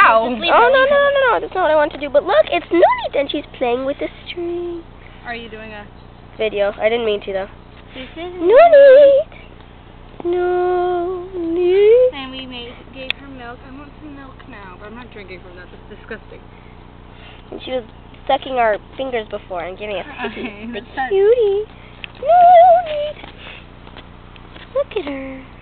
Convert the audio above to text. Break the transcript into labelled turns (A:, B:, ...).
A: Ow!
B: Oh, no, that's not what I want to do. But look, it's Noonit, and she's playing with the string.
A: Are you doing a
B: Video. I didn't mean to, though.
A: This is
B: Noonit! Noonit!
A: And we gave her milk. I want some milk now, but I'm not drinking from that. That's disgusting.
B: And she was sucking our fingers before and giving us kisses.
A: Okay,
B: The cutie. Noonit! Look at her.